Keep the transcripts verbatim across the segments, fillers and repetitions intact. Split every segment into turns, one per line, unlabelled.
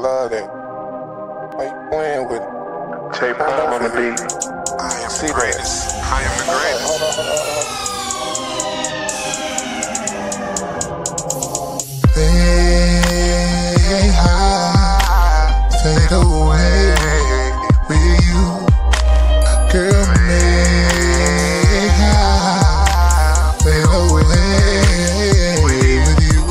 love that. Why you playing with it?
J Prime on the beat.
I am
See
the
that?
greatest. I am the greatest.
Hold on, hold on, hold on.
Fade high, fade away with you, girl. Make high, fade away with you.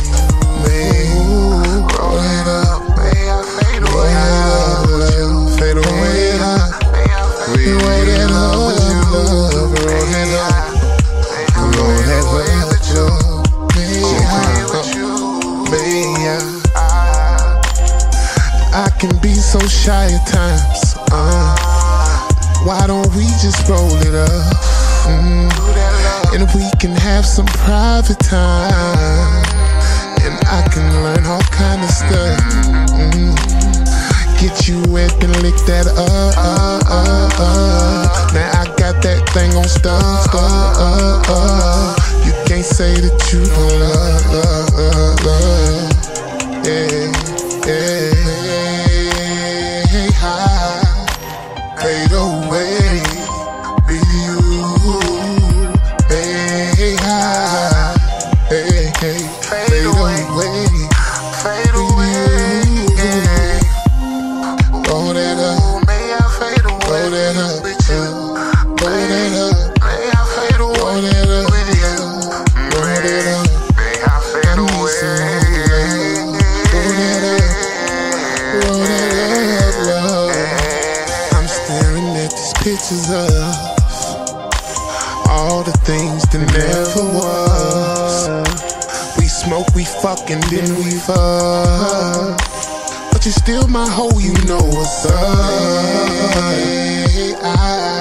May roll it up, may I fade away, fade away. We roll it up with you, roll it up, roll that way with you. I can be so shy at times. Uh, why don't we just roll it up? Mm, and we can have some private time, and I can learn all kind of stuff. Mm, get you wet and lick that up. Uh, uh, uh. Now I got that thing on stuff. Uh, uh, uh. You can't say that you don't love, love, love, love. Yeah, yeah, hey, high, fade away with you. Hey, high, hey, hey, fade away, fade away. Roll that up, may I fade away, roll that up with you, roll that up, may I fade away, roll that up with you, roll that up, may I fade away. I'm staring at these pictures of all the things that never was. We smoke, we fucking, then we fuck. But you're still my hoe, you know what's up. Hey, I